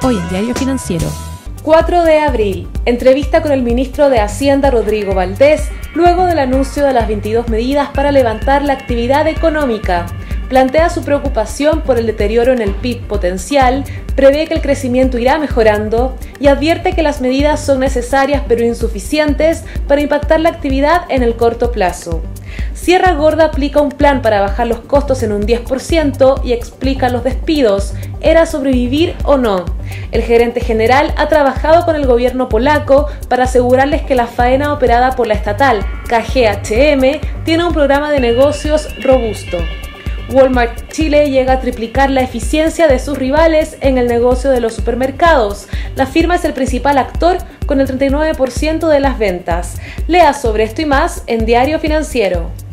Hoy en Diario Financiero. 4 de abril. Entrevista con el ministro de Hacienda, Rodrigo Valdés, luego del anuncio de las 22 medidas para levantar la actividad económica. Plantea su preocupación por el deterioro en el PIB potencial, prevé que el crecimiento irá mejorando y advierte que las medidas son necesarias pero insuficientes para impactar la actividad en el corto plazo. Sierra Gorda aplica un plan para bajar los costos en un 10% y explica los despidos. ¿Era sobrevivir o no? El gerente general ha trabajado con el gobierno polaco para asegurarles que la faena operada por la estatal KGHM tiene un programa de negocios robusto. Walmart Chile llega a triplicar la eficiencia de sus rivales en el negocio de los supermercados. La firma es el principal actor con el 39% de las ventas. Lea sobre esto y más en Diario Financiero.